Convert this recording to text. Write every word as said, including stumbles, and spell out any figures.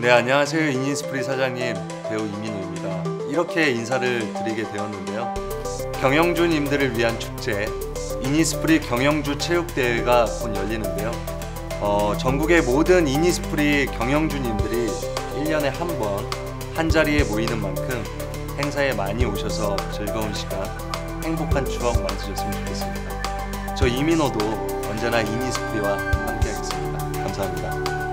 네, 안녕하세요. 이니스프리 사장님, 배우 이민호입니다. 이렇게 인사를 드리게 되었는데요. 경영주님들을 위한 축제, 이니스프리 경영주 체육대회가 곧 열리는데요. 어, 전국의 모든 이니스프리 경영주님들이 일 년에 한 번 한 자리에 모이는 만큼 행사에 많이 오셔서 즐거운 시간, 행복한 추억 만드셨으면 좋겠습니다. 저 이민호도 언제나 이니스프리와 함께 하겠습니다. 감사합니다.